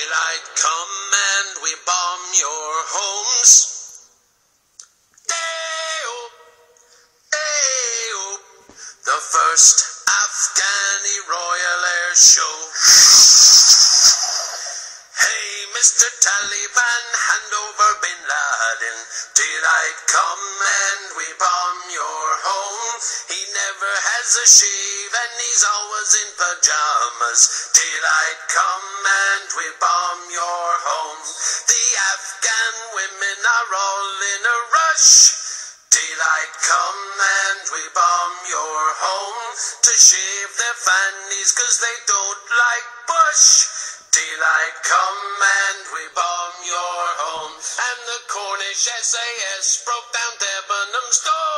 Daylight come and we bomb your homes. Day-o, day-o, the first Afghani Royal Air Show. Hey, Mr. Taliban, hand over Bin Laden. Daylight come and we bomb your home. He never has a shave and he's always in pajamas. Daylight come and we bomb your home. The Afghan women are all in a rush. Daylight come and we bomb your home to shave their fannies 'cause they don't like Bush. Daylight come and we bomb your home. And the Cornish SAS broke down Debenhams door.